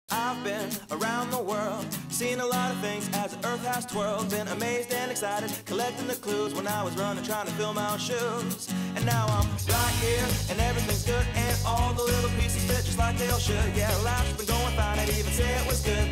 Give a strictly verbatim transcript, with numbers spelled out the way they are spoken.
I've been around the world, seen a lot of things as the earth has twirled. Been amazed and excited, collecting the clues when I was running, trying to fill my own shoes. And now I'm right here, and everything's good, and all the little pieces fit just like they all should. Yeah, life's been going fine, I'd even say it was good.